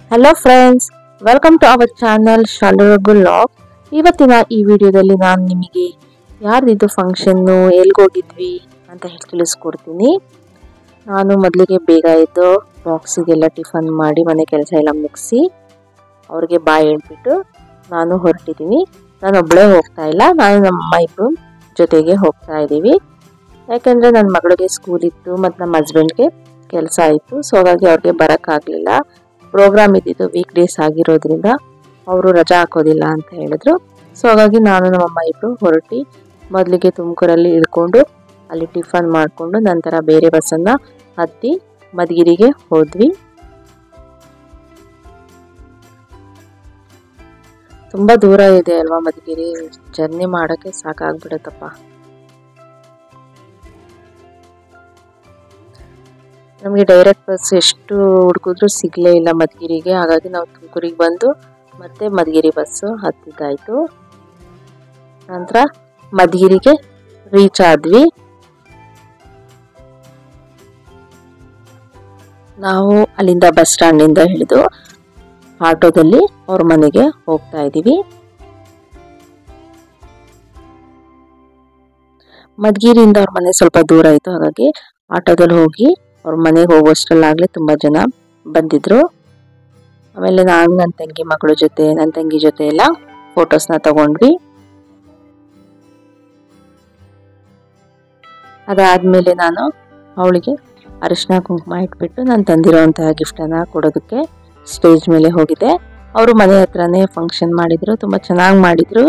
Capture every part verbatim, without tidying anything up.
Hello friends, welcome to our channel ಶಾಲುರಗು ಲಾಗ್. ಇವತ್ತಿನ ಈ ವಿಡಿಯೋದಲ್ಲಿ ನಾನು ನಿಮಗೆ ಯಾರ್ದಿದ್ದು ಫಂಕ್ಷನ್ನು, ಎಲ್ಲಿಗೋಗಿದ್ವಿ ಅಂತ ಹೇಳಿ ತಿಳಿಸ್ಕೊಡ್ತೀನಿ. ನಾನು ಮೊದಲಿಗೆ ಬೇಗ ಎದ್ದು ಬಾಕ್ಸಿಗೆಲ್ಲ ಟಿಫನ್ ಮಾಡಿ ಮನೆ ಕೆಲಸ ಎಲ್ಲ ಮುಗಿಸಿ ಅವ್ರಿಗೆ ಬಾಯ್ ಹೇಳ್ಬಿಟ್ಟು ನಾನು ಹೊರಟಿದ್ದೀನಿ. ನಾನು ಒಬ್ಬಳೇ ಹೋಗ್ತಾ ಇಲ್ಲ, ನಾನು ನಮ್ಮ ಇಬ್ಬರು ಜೊತೆಗೆ ಹೋಗ್ತಾ ಇದ್ದೀವಿ. ಯಾಕೆಂದರೆ ನನ್ನ ಮಗಳಿಗೆ ಸ್ಕೂಲ್ ಇತ್ತು ಮತ್ತು ನಮ್ಮ ಹಸ್ಬೆಂಡ್ಗೆ ಕೆಲಸ ಇತ್ತು. ಸೊ ಹಾಗಾಗಿ ಅವ್ರಿಗೆ ಬರೋಕ್ಕಾಗಲಿಲ್ಲ. ಪ್ರೋಗ್ರಾಮ್ ಇದ್ದಿದ್ದು ವೀಕ್ ಡೇಸ್ ಆಗಿರೋದ್ರಿಂದ ಅವರು ರಜಾ ಹಾಕೋದಿಲ್ಲ ಅಂತ ಹೇಳಿದ್ರು. ಸೊ ಹಾಗಾಗಿ ನಾನು ನಮ್ಮಮ್ಮ ಇಬ್ಬರು ಹೊರಟಿ ಮೊದಲಿಗೆ ತುಮಕೂರಲ್ಲಿ ಇಳ್ಕೊಂಡು ಅಲ್ಲಿ ಟಿಫನ್ ಮಾಡಿಕೊಂಡು ನಂತರ ಬೇರೆ ಬಸ್ಸನ್ನು ಹತ್ತಿ ಮಧುಗಿರಿಗೆ ಹೋದ್ವಿ. ತುಂಬ ದೂರ ಇದೆ ಅಲ್ವಾ ಮಧುಗಿರಿ, ಜರ್ನಿ ಮಾಡೋಕ್ಕೆ ಸಾಕಾಗ್ಬಿಡುತ್ತಪ್ಪ. ನಮಗೆ ಡೈರೆಕ್ಟ್ ಬಸ್ ಎಷ್ಟು ಹುಡುಕಿದ್ರು ಸಿಗಲೇ ಇಲ್ಲ ಮಧುಗಿರಿಗೆ. ಹಾಗಾಗಿ ನಾವು ತುಮಕೂರಿಗೆ ಬಂದು ಮತ್ತೆ ಮಧುಗಿರಿ ಬಸ್ಸು ಹತ್ತಿದ್ದಾಯಿತು. ನಂತರ ಮಧುಗಿರಿಗೆ ರೀಚ್ ಆದ್ವಿ. ನಾವು ಅಲ್ಲಿಂದ ಬಸ್ ಸ್ಟ್ಯಾಂಡಿಂದ ಹಿಡಿದು ಆಟೋದಲ್ಲಿ ಅವ್ರ ಮನೆಗೆ ಹೋಗ್ತಾ ಇದ್ದೀವಿ. ಮಧುಗಿರಿಯಿಂದ ಅವ್ರ ಮನೆ ಸ್ವಲ್ಪ ದೂರ ಇತ್ತು, ಹಾಗಾಗಿ ಆಟೋದಲ್ಲಿ ಹೋಗಿ ಅವ್ರ ಮನೆಗೆ ಹೋಗೋಷ್ಟರಲ್ಲಾಗಲೇ ತುಂಬ ಜನ ಬಂದಿದ್ರು. ಆಮೇಲೆ ನಾನು ನನ್ನ ತಂಗಿ ಮಕ್ಕಳ ಜೊತೆ ನನ್ನ ತಂಗಿ ಜೊತೆ ಎಲ್ಲ ಫೋಟೋಸ್ನ ತಗೊಂಡ್ವಿ. ಅದಾದಮೇಲೆ ನಾನು ಅವಳಿಗೆ ಅರಿಶಿನ ಕುಂಕುಮ ಇಟ್ಬಿಟ್ಟು ನಾನು ತಂದಿರೋಂತಹ ಗಿಫ್ಟನ್ನು ಕೊಡೋದಕ್ಕೆ ಸ್ಟೇಜ್ ಮೇಲೆ ಹೋಗಿದ್ದೆ. ಅವರು ಮನೆ ಹತ್ರನೇ ಫಂಕ್ಷನ್ ಮಾಡಿದ್ರು, ತುಂಬ ಚೆನ್ನಾಗಿ ಮಾಡಿದ್ರು.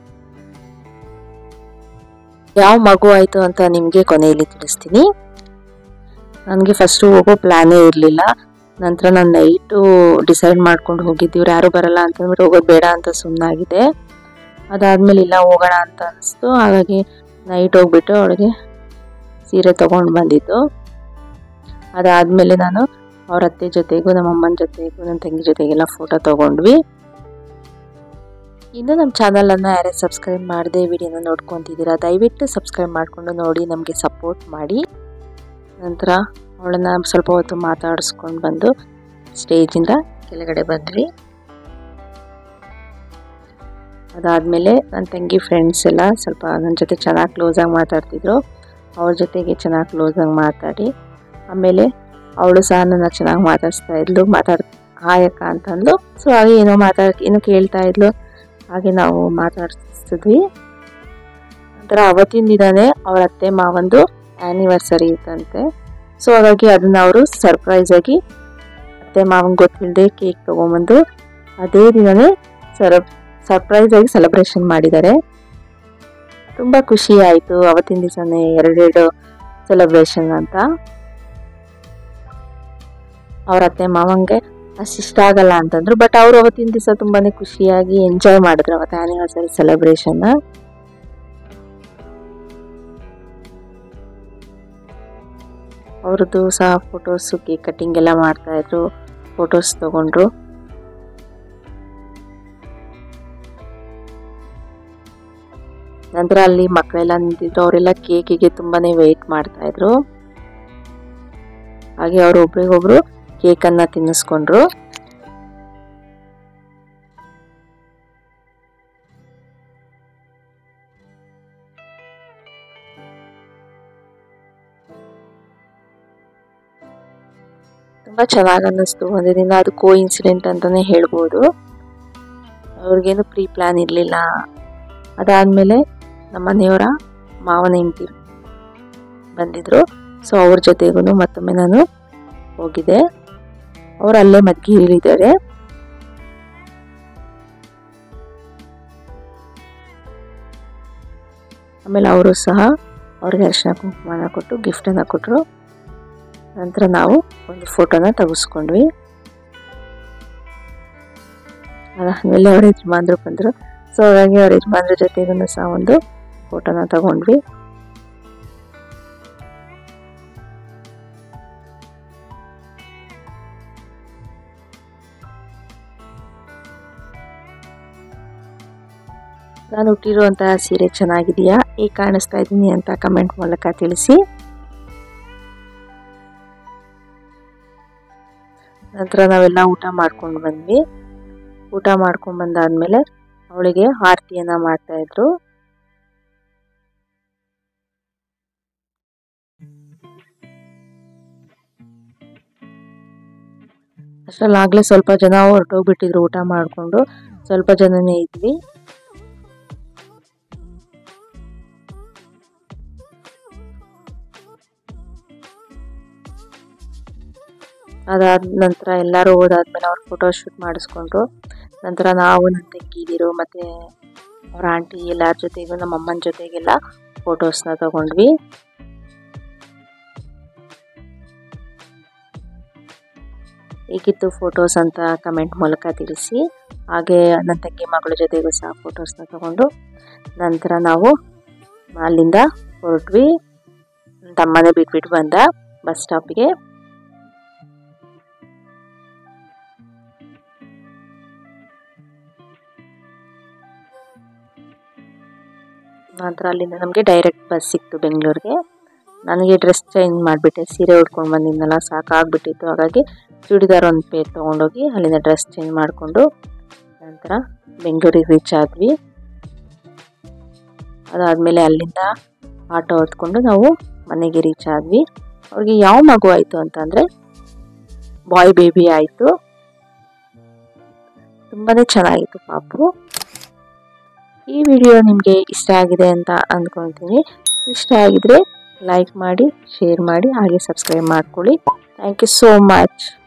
ಯಾವ ಮಗು ಆಯಿತು ಅಂತ ನಿಮಗೆ ಕೊನೆಯಲ್ಲಿ ತಿಳಿಸ್ತೀನಿ. ನನಗೆ ಫಸ್ಟು ಹೋಗೋ ಪ್ಲ್ಯಾನೇ ಇರಲಿಲ್ಲ. ನಂತರ ನಾನು ನೈಟು ಡಿಸೈಡ್ ಮಾಡ್ಕೊಂಡು ಹೋಗಿದ್ದೀವಿ, ಯಾರು ಬರಲ್ಲ ಅಂತಂದ್ಬಿಟ್ಟು ಹೋಗೋದು ಬೇಡ ಅಂತ ಸುಮ್ಮನಾಗಿದೆ. ಅದಾದಮೇಲೆ ಇಲ್ಲ ಹೋಗೋಣ ಅಂತ ಅನಿಸ್ತು. ಹಾಗಾಗಿ ನೈಟ್ ಹೋಗ್ಬಿಟ್ಟು ಅವಳಿಗೆ ಸೀರೆ ತೊಗೊಂಡು ಬಂದಿದ್ದು. ಅದಾದಮೇಲೆ ನಾನು ಅವ್ರ ಅತ್ತೆ ಜೊತೆಗೂ ನಮ್ಮ ಅಮ್ಮನ ಜೊತೆಗೂ ನನ್ನ ತಂಗಿ ಜೊತೆಗೆಲ್ಲ ಫೋಟೋ ತೊಗೊಂಡ್ವಿ. ಇನ್ನು ನಮ್ಮ ಚಾನಲನ್ನು ಯಾರೇ ಸಬ್ಸ್ಕ್ರೈಬ್ ಮಾಡದೆ ವಿಡಿಯೋನ ನೋಡ್ಕೊತಿದ್ದೀರಾ, ದಯವಿಟ್ಟು ಸಬ್ಸ್ಕ್ರೈಬ್ ಮಾಡಿಕೊಂಡು ನೋಡಿ, ನಮಗೆ ಸಪೋರ್ಟ್ ಮಾಡಿ. ನಂತರ ಅವಳನ್ನ ಸ್ವಲ್ಪ ಹೊತ್ತು ಮಾತಾಡಿಸ್ಕೊಂಡು ಬಂದು ಸ್ಟೇಜಿಂದ ಕೆಳಗಡೆ ಬಂದ್ವಿ. ಅದಾದಮೇಲೆ ನನ್ನ ತಂಗಿ ಫ್ರೆಂಡ್ಸ್ ಎಲ್ಲ ಸ್ವಲ್ಪ ನನ್ನ ಜೊತೆ ಚೆನ್ನಾಗಿ ಕ್ಲೋಸಾಗಿ ಮಾತಾಡ್ತಿದ್ರು. ಅವ್ರ ಜೊತೆಗೆ ಚೆನ್ನಾಗಿ ಕ್ಲೋಸಾಗಿ ಮಾತಾಡಿ ಆಮೇಲೆ ಅವಳು ಸಹ ನನ್ನ ಚೆನ್ನಾಗಿ ಮಾತಾಡಿಸ್ತಾ ಇದ್ಲು. ಮಾತಾಡ್ ಹಾಯಕ್ಕ ಅಂತಂದ್ಲು. ಸೊ ಹಾಗೆ ಏನೋ ಮಾತಾಡ್ ಏನೋ ಕೇಳ್ತಾ ಇದ್ಲು, ಹಾಗೆ ನಾವು ಮಾತಾಡ್ತಿದ್ವಿ. ನಂತರ ಅವತ್ತಿನ ದಿನವೇ ಅವರ ಅತ್ತೆ ಮಾವಂದು ಆ್ಯನಿವರ್ಸರಿ ಇತ್ತಂತೆ. ಸೊ ಹಾಗಾಗಿ ಅದನ್ನು ಅವರು ಸರ್ಪ್ರೈಸ್ ಆಗಿ ಅತ್ತೆ ಮಾವಂಗೆ ಗೊತ್ತಿಲ್ಲದೆ ಕೇಕ್ ತೊಗೊಂಬಂದು ಅದೇ ದಿನವೇ ಸರ್ ಸರ್ಪ್ರೈಸ್ ಆಗಿ ಸೆಲೆಬ್ರೇಷನ್ ಮಾಡಿದ್ದಾರೆ. ತುಂಬ ಖುಷಿ ಆಯಿತು. ಅವತ್ತಿನ ದಿವಸನೇ ಎರಡೆರಡು ಸೆಲೆಬ್ರೇಷನ್ ಅಂತ. ಅವ್ರ ಅತ್ತೆ ಮಾವಂಗೆ ಅಷ್ಟು ಇಷ್ಟ ಆಗಲ್ಲ ಅಂತಂದ್ರು, ಬಟ್ ಅವರು ಅವತ್ತಿನ ದಿವಸ ತುಂಬಾ ಖುಷಿಯಾಗಿ ಎಂಜಾಯ್ ಮಾಡಿದ್ರು ಅವತ್ತು ಆ್ಯನಿವರ್ಸರಿ ಸೆಲೆಬ್ರೇಷನ್ನ. ಅವ್ರದ್ದು ಸಹ ಫೋಟೋಸು ಕೇಕ್ ಕಟ್ಟಿಂಗ್ ಎಲ್ಲ ಮಾಡ್ತಾಯಿದ್ರು, ಫೋಟೋಸ್ ತೊಗೊಂಡ್ರು. ನಂತರ ಅಲ್ಲಿ ಮಕ್ಕಳೆಲ್ಲ ನಿಂತಿದ್ರು, ಅವರೆಲ್ಲ ಕೇಕಿಗೆ ತುಂಬಾ ವೆಯ್ಟ್ ಮಾಡ್ತಾಯಿದ್ರು. ಹಾಗೆ ಅವರು ಒಬ್ರಿಗೊಬ್ರು ಕೇಕನ್ನು ತಿನ್ನಿಸ್ಕೊಂಡ್ರು. ತುಂಬ ಚೆನ್ನಾಗಿ ಅನ್ನಿಸ್ತು. ಒಂದು ದಿನ ಅದು ಕೋ ಇನ್ಸಿಡೆಂಟ್ ಅಂತಲೇ ಹೇಳ್ಬೋದು. ಅವ್ರಿಗೇನು ಪ್ರೀ ಪ್ಲ್ಯಾನ್ ಇರಲಿಲ್ಲ. ಅದಾದಮೇಲೆ ನಮ್ಮ ಮನೆಯವರ ಮಾವನ ಹೆಂಡತಿ ಬಂದಿದ್ದರು. ಸೊ ಅವ್ರ ಜೊತೆಗೂ ಮತ್ತೊಮ್ಮೆ ನಾನು ಹೋಗಿದ್ದೆ. ಅವರು ಅಲ್ಲೇ ಮಧುಗಿರಿಲಿದ್ದಾರೆ. ಆಮೇಲೆ ಅವರು ಸಹ ಅವ್ರಿಗೆ ಅರಿಶಿನ ಕುಂಕುಮನ ಕೊಟ್ಟು ಗಿಫ್ಟನ್ನು ಕೊಟ್ಟರು. ನಂತರ ನಾವು ಒಂದು ಫೋಟೋನ ತೆಗೆಸ್ಕೊಂಡ್ವಿ. ಅದಾದಮೇಲೆ ಅವ್ರ ಯಜಮಾನ್ರು ಬಂದರು. ಸೊ ಹಾಗಾಗಿ ಅವ್ರ ಯಜಮಾನ್ರ ಜೊತೆಗೂ ಸಹ ಒಂದು ಫೋಟೋನ ತಗೊಂಡ್ವಿ. ನಾನು ಹುಟ್ಟಿರುವಂತಹ ಸೀರೆ ಚೆನ್ನಾಗಿದೆಯಾ, ಹೇಗೆ ಕಾಣಿಸ್ತಾ ಇದ್ದೀನಿ ಅಂತ ಕಮೆಂಟ್ ಮೂಲಕ ತಿಳಿಸಿ. ನಂತರ ನಾವೆಲ್ಲ ಊಟ ಮಾಡ್ಕೊಂಡು ಬಂದ್ವಿ. ಊಟ ಮಾಡ್ಕೊಂಡು ಬಂದಾದ್ಮೇಲೆ ಅವಳಿಗೆ ಆರತಿಯನ್ನ ಮಾಡ್ತಾ ಇದ್ರು. ಅಷ್ಟರಲ್ಲಾಗಲೇ ಸ್ವಲ್ಪ ಜನ ಹೊರಟೋಗ್ಬಿಟ್ಟಿದ್ರು ಊಟ ಮಾಡಿಕೊಂಡು, ಸ್ವಲ್ಪ ಜನನೇ ಇದ್ವಿ. ಅದಾದ ನಂತರ ಎಲ್ಲರೂ ಹೋದಾದ್ಮೇಲೆ ಅವ್ರು ಫೋಟೋ ಶೂಟ್ ಮಾಡಿಸ್ಕೊಂಡ್ರು. ನಂತರ ನಾವು ನನ್ನ ತಂಗಿದಿರು ಮತ್ತು ಅವ್ರ ಆಂಟಿ ಎಲ್ಲರ ಜೊತೆಗೂ ನಮ್ಮ ಅಮ್ಮನ ಜೊತೆಗೆಲ್ಲ ಫೋಟೋಸ್ನ ತಗೊಂಡ್ವಿ. ಹೇಗಿತ್ತು ಫೋಟೋಸ್ ಅಂತ ಕಮೆಂಟ್ ಮೂಲಕ ತಿಳಿಸಿ. ಹಾಗೆ ನನ್ನ ತಂಗಿ ಮಗಳ ಜೊತೆಗೂ ಸಹ ಫೋಟೋಸ್ನ ತಗೊಂಡು ನಂತರ ನಾವು ಅಲ್ಲಿಂದ ಹೊರಟ್ವಿ. ತಮ್ಮನೇ ಬಿಟ್ಬಿಟ್ಟು ಬಂದ ಬಸ್ ಸ್ಟಾಪಿಗೆ. ನಂತರ ಅಲ್ಲಿಂದ ನಮಗೆ ಡೈರೆಕ್ಟ್ ಬಸ್ ಸಿಕ್ತು ಬೆಂಗಳೂರಿಗೆ. ನನಗೆ ಡ್ರೆಸ್ ಚೇಂಜ್ ಮಾಡಿಬಿಟ್ಟೆ, ಸೀರೆ ಉಟ್ಕೊಂಡು ಬಂದಿದ್ದೆನಲ್ಲ ಸಾಕಾಗ್ಬಿಟ್ಟಿತ್ತು. ಹಾಗಾಗಿ ಚೂಡಿದಾರ್ ಒಂದು ಪೇರ್ ತೊಗೊಂಡೋಗಿ ಅಲ್ಲಿಂದ ಡ್ರೆಸ್ ಚೇಂಜ್ ಮಾಡಿಕೊಂಡು ನಂತರ ಬೆಂಗಳೂರಿಗೆ ರೀಚ್ ಆದ್ವಿ. ಅದಾದಮೇಲೆ ಅಲ್ಲಿಂದ ಆಟೋ ಹೊತ್ಕೊಂಡು ನಾವು ಮನೆಗೆ ರೀಚ್ ಆದ್ವಿ. ಅವ್ರಿಗೆ ಯಾವ ಮಗು ಆಯಿತು ಅಂತಂದರೆ ಬಾಯ್ ಬೇಬಿ ಆಯಿತು. ತುಂಬಾ ಚೆನ್ನಾಗಿತ್ತು ಪಾಪು. ಈ ವಿಡಿಯೋ ನಿಮಗೆ ಇಷ್ಟ ಆಗಿದೆ ಅಂತ ಅಂದ್ಕೊಳ್ತೀನಿ. ಇಷ್ಟ ಆಗಿದ್ರೆ ಲೈಕ್ ಮಾಡಿ, ಶೇರ್ ಮಾಡಿ, ಹಾಗೆ ಸಬ್ಸ್ಕ್ರೈಬ್ ಮಾಡ್ಕೊಳ್ಳಿ. Thank you so much.